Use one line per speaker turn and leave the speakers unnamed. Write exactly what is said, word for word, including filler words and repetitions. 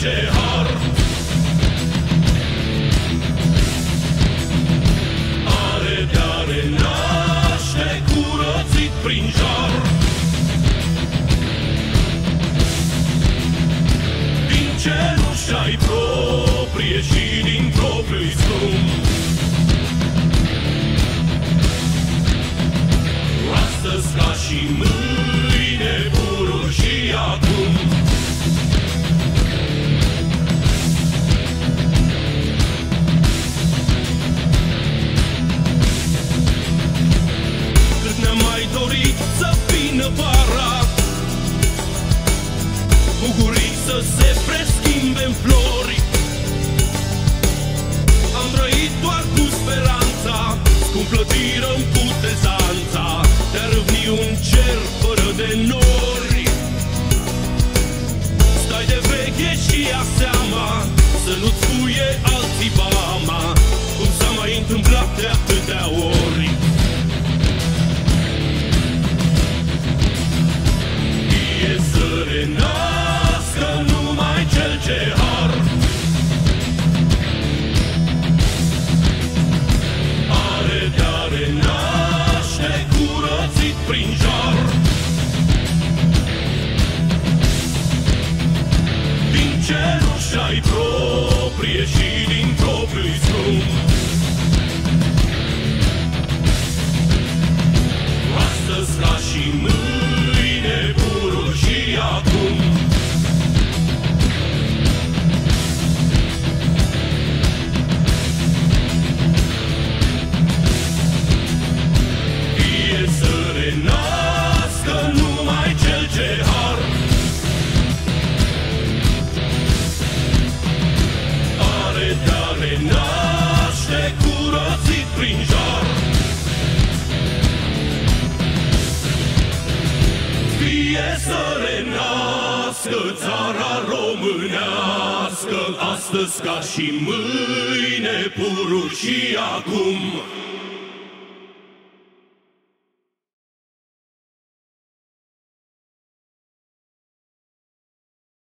ce har. Are de a renaște curățit prin jar. Din cenușa-i proprie și din propriu-i scrum. Astăzi ca și mâine, purul și acum. Cât ne-am mai dorit să vină vara, bucurii să se preschimbe în flori. Am trăit doar cu speranța, scump plătiră în putezanța de a râvni un cer fără de nori. Stai de veche și ia seama să nu-ți spuie alții bama, cum s-a mai întâmplat de atâtea ori. Fie să renască numai cel ce har. Are de-a renaște curățit prin jar. Din cenușa-i proprie și din propriu-i scrum. Astăzi ca și mâine, purul și acum. Fie să renască numai cel ce har. Are de-a renaște curățit prin jar. Fie să renască țara românească, astăzi ca și mâine, purul și acum.